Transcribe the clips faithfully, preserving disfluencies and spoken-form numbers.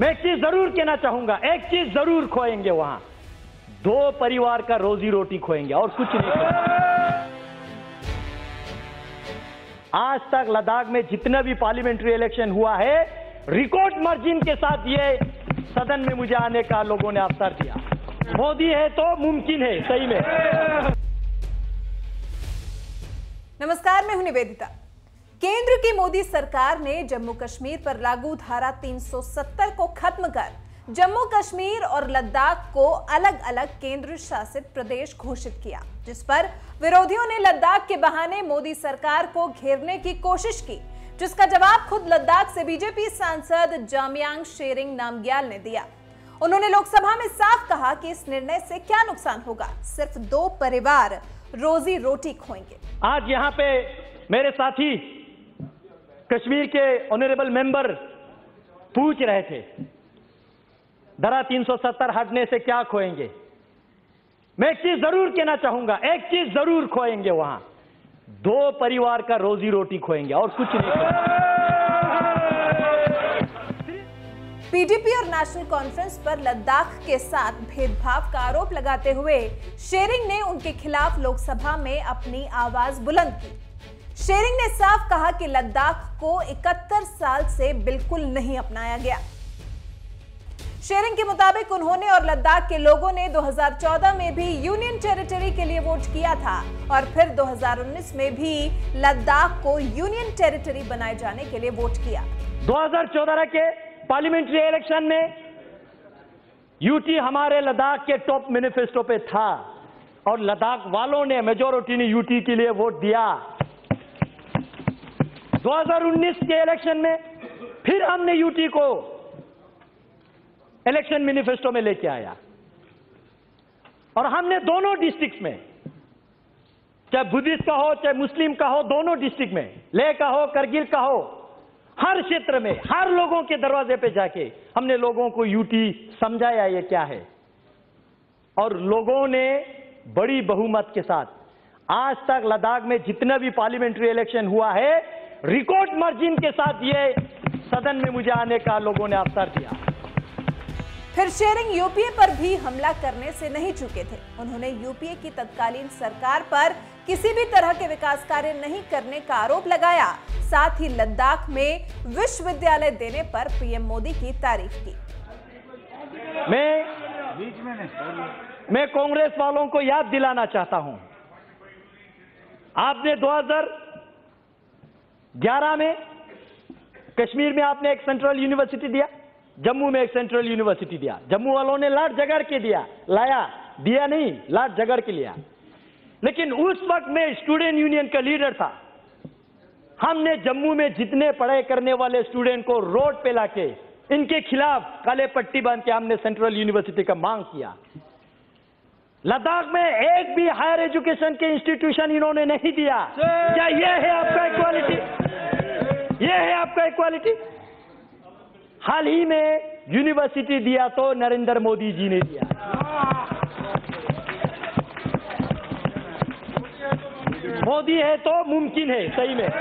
मैं एक चीज जरूर कहना चाहूंगा, एक चीज जरूर खोएंगे वहां, दो परिवार का रोजी रोटी खोएंगे और कुछ नहीं खोएंगे। आज तक लद्दाख में जितना भी पार्लियामेंट्री इलेक्शन हुआ है, रिकॉर्ड मार्जिन के साथ ये सदन में मुझे आने का लोगों ने अवसर दिया। मोदी है तो मुमकिन है, सही में। नमस्कार, मैं हूं निवेदिता। केंद्र की मोदी सरकार ने जम्मू कश्मीर पर लागू धारा तीन सौ सत्तर को खत्म कर जम्मू कश्मीर और लद्दाख को अलग अलग केंद्र शासित प्रदेश घोषित किया, जिस पर विरोधियों ने लद्दाख के बहाने मोदी सरकार को घेरने की कोशिश की, जिसका जवाब खुद लद्दाख से बीजेपी सांसद जामयांग शेरिंग नामग्याल ने दिया। उन्होंने लोकसभा में साफ कहा कि इस निर्णय से क्या नुकसान होगा, सिर्फ दो परिवार रोजी रोटी खोएंगे। आज यहाँ पे मेरे साथी कश्मीर के ऑनरेबल मेंबर पूछ रहे थे, धारा तीन सौ सत्तर हटने से क्या खोएंगे। मैं एक चीज जरूर कहना चाहूंगा, एक चीज जरूर खोएंगे वहां, दो परिवार का रोजी रोटी खोएंगे और कुछ नहीं खोएंगे। पीडीपी और नेशनल कॉन्फ्रेंस पर लद्दाख के साथ भेदभाव का आरोप लगाते हुए शेरिंग ने उनके खिलाफ लोकसभा में अपनी आवाज बुलंद की। शेरिंग ने साफ कहा कि लद्दाख को इकहत्तर साल से बिल्कुल नहीं अपनाया गया। शेरिंग के मुताबिक उन्होंने और लद्दाख के लोगों ने दो हज़ार चौदह में भी यूनियन टेरिटरी के लिए वोट किया था और फिर दो हज़ार उन्नीस में भी लद्दाख को यूनियन टेरिटरी बनाए जाने के लिए वोट किया। दो हज़ार चौदह के पार्लियामेंट्री इलेक्शन में यूटी हमारे लद्दाख के टॉप मैनिफेस्टो पे था और लद्दाख वालों ने, मेजॉरिटी ने यूटी के लिए वोट दिया। दो हज़ार उन्नीस के इलेक्शन में फिर हमने यूटी को इलेक्शन मैनिफेस्टो में लेके आया और हमने दोनों डिस्ट्रिक्ट में, चाहे बुद्धिस्ट का हो चाहे मुस्लिम का हो, दोनों डिस्ट्रिक्ट में, लेह का हो करगिल का हो, हर क्षेत्र में हर लोगों के दरवाजे पे जाके हमने लोगों को यूटी समझाया ये क्या है और लोगों ने बड़ी बहुमत के साथ आज तक लद्दाख में जितना भी पार्लियामेंट्री इलेक्शन हुआ है, रिकॉर्ड मार्जिन के साथ ये सदन में मुझे आने का लोगों ने अवसर दिया। फिर शेरिंग यूपीए पर भी हमला करने से नहीं चूके थे। उन्होंने यूपीए की तत्कालीन सरकार पर किसी भी तरह के विकास कार्य नहीं करने का आरोप लगाया, साथ ही लद्दाख में विश्वविद्यालय देने पर पीएम मोदी की तारीफ की। मैं मैं कांग्रेस वालों को याद दिलाना चाहता हूं, आपने दो हज़ार ग्यारह में कश्मीर में आपने एक सेंट्रल यूनिवर्सिटी दिया, जम्मू में एक सेंट्रल यूनिवर्सिटी दिया। जम्मू वालों ने लाट जगड़ के दिया, लाया दिया नहीं, लाट जगड़ के लिया। लेकिन उस वक्त मैं स्टूडेंट यूनियन का लीडर था। हमने जम्मू में जितने पढ़ाई करने वाले स्टूडेंट को रोड पे लाके इनके खिलाफ काले पट्टी बांध के हमने सेंट्रल यूनिवर्सिटी का मांग किया। लद्दाख में एक भी हायर एजुकेशन के इंस्टीट्यूशन इन्होंने नहीं दिया। क्या ये है आपका इक्वालिटी? ये है आपका इक्वालिटी? हाल ही में यूनिवर्सिटी दिया तो नरेंद्र मोदी जी ने दिया। मोदी है तो मुमकिन है, सही में।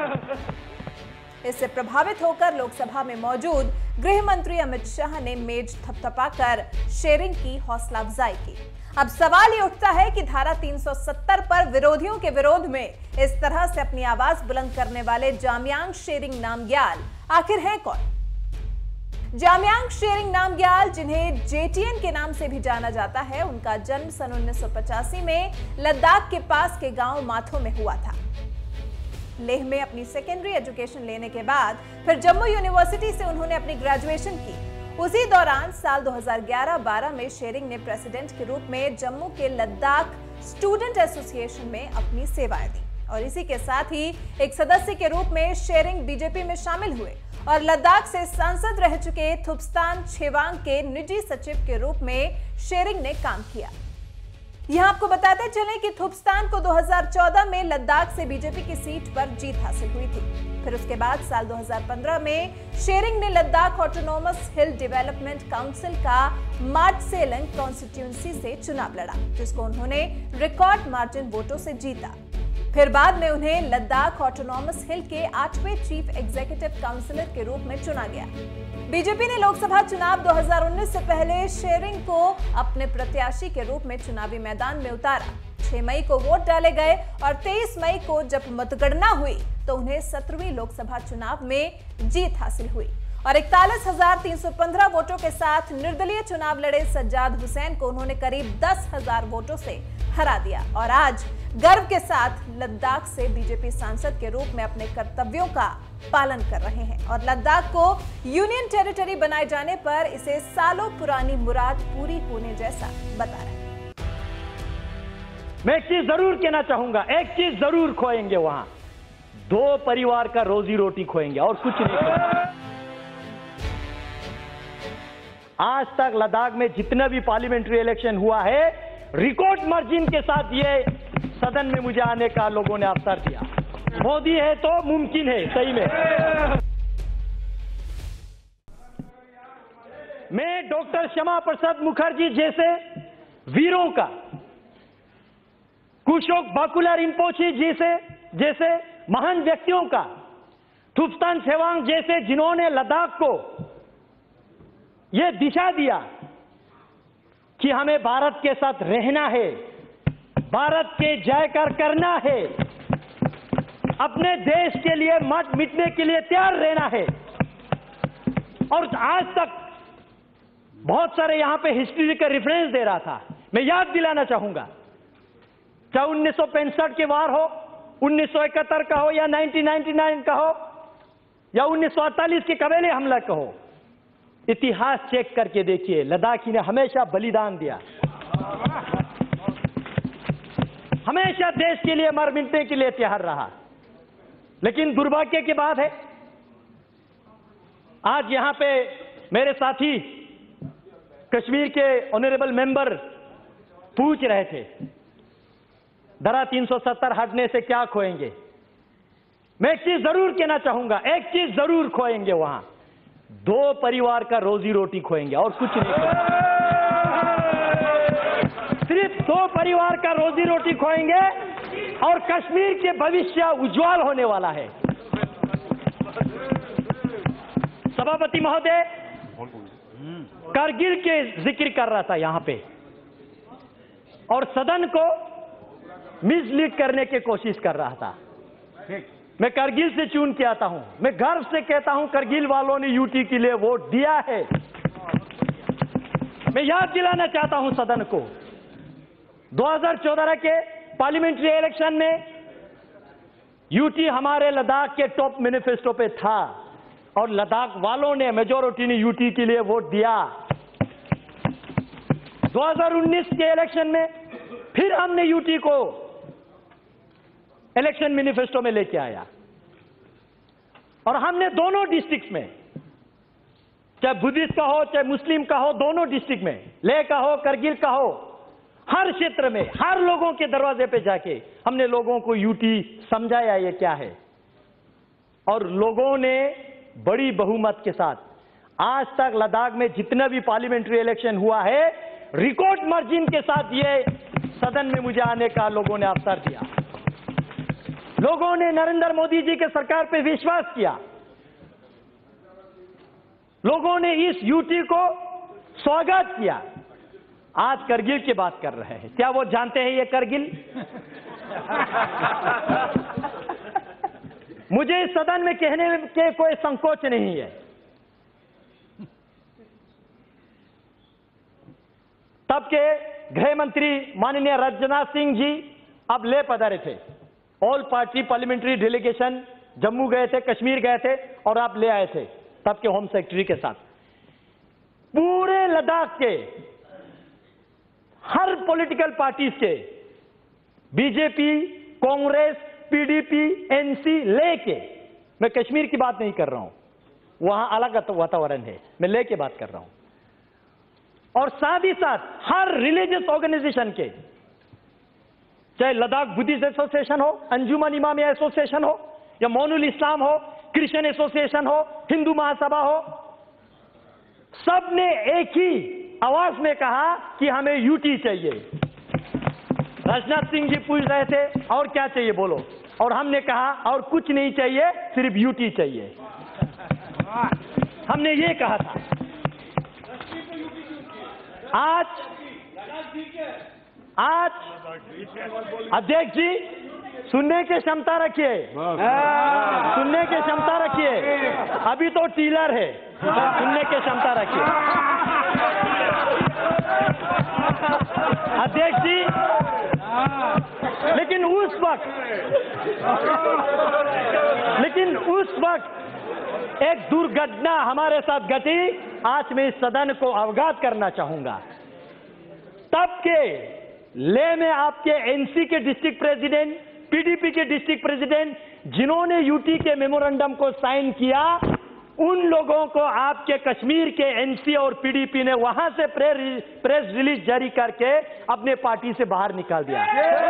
इससे प्रभावित होकर लोकसभा में मौजूद गृह मंत्री अमित शाह ने मेज थपथपाकर शेरिंग की हौसला अफजाई की। अब सवाल ये उठता है कि धारा तीन सौ सत्तर पर विरोधियों के विरोध में इस तरह से अपनी आवाज बुलंद करने वाले जामयांग शेरिंग नामग्याल आखिर हैं कौन? जामयांग शेरिंग नामग्याल, जिन्हें जेटीएन के नाम से भी जाना जाता है, उनका जन्म सन उन्नीस सौ पचासी में लद्दाख के पास के गांव माथो में हुआ था। लेह में अपनी सेकेंडरी एजुकेशन लेने के बाद फिर जम्मू यूनिवर्सिटी से उन्होंने अपनी ग्रेजुएशन की। उसी दौरान साल दो हज़ार ग्यारह बारह में शेरिंग ने प्रेसिडेंट के रूप में जम्मू के लद्दाख स्टूडेंट एसोसिएशन में अपनी सेवाएं दी और इसी के साथ ही एक सदस्य के रूप में शेरिंग बीजेपी में शामिल हुए और लद्दाख से सांसद रह चुके थुप्स्तान छेवांग के निजी सचिव के रूप में शेरिंग ने काम किया। यहां आपको बताते चलें कि थुप्स्तान को दो हज़ार चौदह में लद्दाख से बीजेपी की सीट पर जीत हासिल हुई थी। फिर उसके बाद साल दो हज़ार पंद्रह में शेरिंग ने Ladakh autonomous hill development council का मार्टसेलंग कॉन्स्टिट्यूंसी से चुनाव लड़ा, जिसको उन्होंने रिकॉर्ड मार्जिन वोटों से जीता। फिर बाद में उन्हें लद्दाख ऑटोनॉमस हिल के आठवें चीफ एग्जीक्यूटिव काउंसिलर के रूप में चुना गया। बीजेपी ने लोकसभा चुनाव दो हज़ार उन्नीस से पहले शेरिंग को अपने प्रत्याशी के रूप में चुनावी मैदान में उतारा। छह मई को वोट डाले गए और तेईस मई को जब मतगणना हुई तो उन्हें सत्रहवीं लोकसभा चुनाव में जीत हासिल हुई और इकतालीस हजार तीन सौ पंद्रह वोटों के साथ निर्दलीय चुनाव लड़े सज्जाद हुसैन को उन्होंने करीब दस हजार वोटों से हरा दिया और आज गर्व के साथ लद्दाख से बीजेपी सांसद के रूप में अपने कर्तव्यों का पालन कर रहे हैं और लद्दाख को यूनियन टेरिटरी बनाए जाने पर इसे सालों पुरानी मुराद पूरी होने जैसा बता रहे हैं। मैं एक चीज जरूर कहना चाहूंगा, एक चीज जरूर खोएंगे वहां, दो परिवार का रोजी रोटी खोएंगे और कुछ नहीं खोएंगे। आज तक लद्दाख में जितना भी पार्लियामेंट्री इलेक्शन हुआ है, रिकॉर्ड मार्जिन के साथ ये सदन में मुझे आने का लोगों ने अवसर दिया। मोदी है तो मुमकिन है, सही में। मैं डॉक्टर श्यामा प्रसाद मुखर्जी जैसे वीरों का, कुशोक बाकुला रिम्पोची जैसे जैसे महान व्यक्तियों का, थुप्स्तान सेवांग जैसे जिन्होंने लद्दाख को यह दिशा दिया कि हमें भारत के साथ रहना है, भारत के जयकार करना है, अपने देश के लिए मत मिटने के लिए तैयार रहना है। और आज तक बहुत सारे यहां पे हिस्ट्री का रेफरेंस दे रहा था। मैं याद दिलाना चाहूंगा, चाहे उन्नीस सौ पैंसठ के वार हो, उन्नीस सौ इकहत्तर का हो या उन्नीस सौ निन्यानवे का हो या उन्नीस सौ अड़तालीस के कबीले हमला का हो, इतिहास चेक करके देखिए, लद्दाखी ने हमेशा बलिदान दिया, हमेशा देश के लिए मर मिटने के लिए तैयार रहा। लेकिन दुर्भाग्य की बात है, आज यहां पे मेरे साथी कश्मीर के ऑनरेबल मेंबर पूछ रहे थे, धारा तीन सौ सत्तर हटने से क्या खोएंगे। मैं एक चीज जरूर कहना चाहूंगा, एक चीज जरूर खोएंगे वहां, दो परिवार का रोजी रोटी खोएंगे और कुछ नहीं खोएंगे। सिर्फ दो परिवार का रोजी रोटी खोएंगे और कश्मीर के भविष्य उज्जवल होने वाला है। सभापति महोदय कारगिल के जिक्र कर रहा था यहां पे और सदन को मिसलीड करने की कोशिश कर रहा था। मैं कारगिल से चुन के आता हूं, मैं गर्व से कहता हूं कारगिल वालों ने यूटी के लिए वोट दिया है। मैं याद दिलाना चाहता हूं सदन को, दो हज़ार चौदह के पार्लियामेंट्री इलेक्शन में यूटी हमारे लद्दाख के टॉप मैनिफेस्टो पे था और लद्दाख वालों ने, मेजॉरिटी ने यूटी के लिए वोट दिया। दो हज़ार उन्नीस के इलेक्शन में फिर हमने यूटी को इलेक्शन मैनिफेस्टो में लेके आया और हमने दोनों डिस्ट्रिक्ट में, चाहे बुद्धिस्ट का हो चाहे मुस्लिम का हो, दोनों डिस्ट्रिक्ट में, लेह का हो करगिल का हो, हर क्षेत्र में हर लोगों के दरवाजे पे जाके हमने लोगों को यूटी समझाया ये क्या है और लोगों ने बड़ी बहुमत के साथ आज तक लद्दाख में जितना भी पार्लियामेंट्री इलेक्शन हुआ है, रिकॉर्ड मार्जिन के साथ ये सदन में मुझे आने का लोगों ने अवसर दिया। लोगों ने नरेंद्र मोदी जी के सरकार पे विश्वास किया, लोगों ने इस यूटी को स्वागत किया। आज करगिल की बात कर रहे हैं, क्या वो जानते हैं ये करगिल? मुझे इस सदन में कहने के कोई संकोच नहीं है। तब के गृह मंत्री माननीय राजनाथ सिंह जी अब ले पधारे थे, all party parliamentary delegation Jammu गए थे, कश्मीर गए थे और आप ले आए थे तब के होम सेक्रेटरी के साथ। पूरे लद्दाख के हर पॉलिटिकल पार्टीज के, बीजेपी, कांग्रेस, पीडीपी, एनसी लेके, मैं कश्मीर की बात नहीं कर रहा हूं, वहां अलग वातावरण है, मैं लेके बात कर रहा हूं, और साथ ही साथ हर रिलीजियस ऑर्गेनाइजेशन के, चाहे लद्दाख बुद्धिस्ट एसोसिएशन हो, अंजुमन इमामिया एसोसिएशन हो या मोनुल इस्लाम हो, क्रिश्चियन एसोसिएशन हो, हिंदू महासभा हो, सबने एक ही आवाज में कहा कि हमें यूटी चाहिए। राजनाथ सिंह जी पूछ रहे थे और क्या चाहिए बोलो, और हमने कहा और कुछ नहीं चाहिए, सिर्फ यूटी चाहिए। हमने ये कहा था। आज आज अध्यक्ष जी सुनने की क्षमता रखिए, सुनने की क्षमता रखिए, अभी तो टीलर है, सुनने की क्षमता रखिए। अध्यक्ष जी, लेकिन उस वक्त लेकिन उस वक्त एक दुर्घटना हमारे साथ घटी, आज मैं इस सदन को अवगत करना चाहूंगा। तब के ले में आपके एनसी के डिस्ट्रिक्ट प्रेसिडेंट, पीडीपी के डिस्ट्रिक्ट प्रेसिडेंट, जिन्होंने यूटी के मेमोरेंडम को साइन किया, उन लोगों को आपके कश्मीर के एनसी और पीडीपी ने वहां से प्रेस रिलीज जारी करके अपने पार्टी से बाहर निकाल दिया।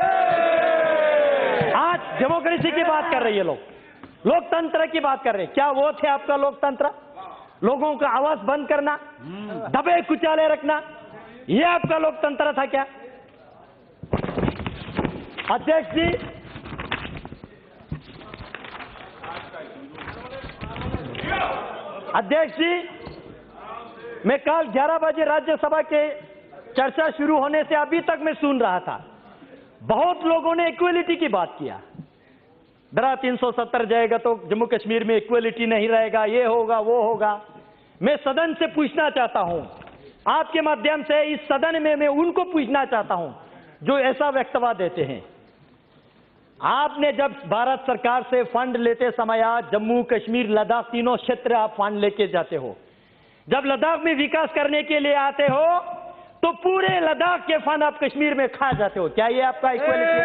आज डेमोक्रेसी की बात कर रही है, लोग लोकतंत्र की बात कर रहे हैं। क्या वो थे आपका लोकतंत्र? लोगों का आवाज बंद करना, दबे कुचाले रखना, ये आपका लोकतंत्र था क्या? अध्यक्ष जी, अध्यक्ष जी, मैं कल ग्यारह बजे राज्यसभा के चर्चा शुरू होने से अभी तक मैं सुन रहा था, बहुत लोगों ने इक्वलिटी की बात किया। धारा तीन सौ सत्तर जाएगा तो जम्मू कश्मीर में इक्वलिटी नहीं रहेगा, ये होगा वो होगा। मैं सदन से पूछना चाहता हूं, आपके माध्यम से इस सदन में मैं उनको पूछना चाहता हूं जो ऐसा वक्तव्य देते हैं। आपने जब भारत सरकार से फंड लेते समय जम्मू कश्मीर लद्दाख तीनों क्षेत्र आप फंड लेके जाते हो, जब लद्दाख में विकास करने के लिए आते हो तो पूरे लद्दाख के फंड आप कश्मीर में खा जाते हो। क्या ये आपका इक्वालिटी?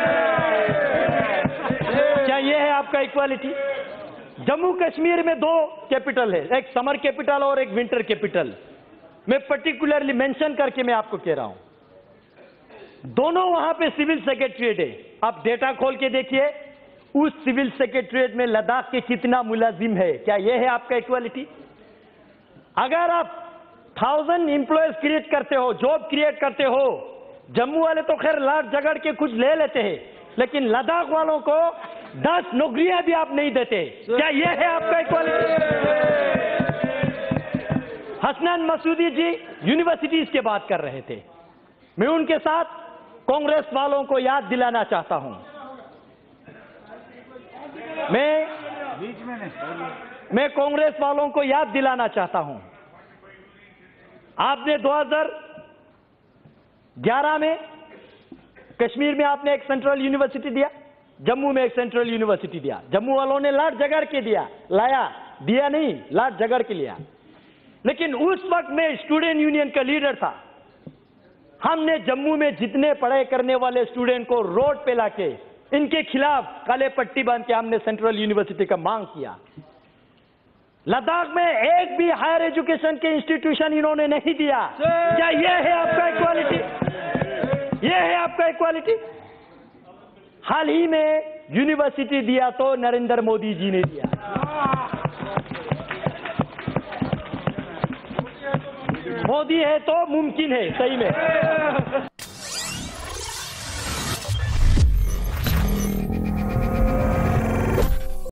क्या ये है आपका इक्वालिटी? जम्मू कश्मीर में दो कैपिटल है, एक समर कैपिटल और एक विंटर कैपिटल। मैं पर्टिकुलरली मेंशन करके मैं आपको कह रहा हूं, दोनों वहां पे सिविल सेक्रेटरीट है। आप डेटा खोल के देखिए, उस सिविल सेक्रेटरीट में लद्दाख के कितना मुलाजिम है। क्या यह है आपका इक्वालिटी? अगर आप थाउजेंड इंप्लॉयज क्रिएट करते हो, जॉब क्रिएट करते हो, जम्मू वाले तो खैर लाट झगड़ के कुछ ले लेते हैं, लेकिन लद्दाख वालों को दस नौकरियां भी आप नहीं देते। क्या यह है आपका इक्वालिटी? हसनैन मसूदी जी यूनिवर्सिटीज की बात कर रहे थे, मैं उनके साथ कांग्रेस वालों को याद दिलाना चाहता हूं। मैं मैं कांग्रेस वालों को याद दिलाना चाहता हूं, आपने दो हज़ार ग्यारह में कश्मीर में आपने एक सेंट्रल यूनिवर्सिटी दिया, जम्मू में एक सेंट्रल यूनिवर्सिटी दिया। जम्मू वालों ने लाट झगड़ के दिया, लाया दिया नहीं, लाट झगड़ के लिया। लेकिन उस वक्त मैं स्टूडेंट यूनियन का लीडर था। हमने जम्मू में जितने पढ़ाई करने वाले स्टूडेंट को रोड पे लाके इनके खिलाफ काले पट्टी बांध के हमने सेंट्रल यूनिवर्सिटी का मांग किया। लद्दाख में एक भी हायर एजुकेशन के इंस्टीट्यूशन इन्होंने नहीं दिया। क्या यह है आपका इक्वालिटी? यह है आपका इक्वालिटी? हाल ही में यूनिवर्सिटी दिया तो नरेंद्र मोदी जी ने दिया। मोदी है तो मुमकिन है, सही में।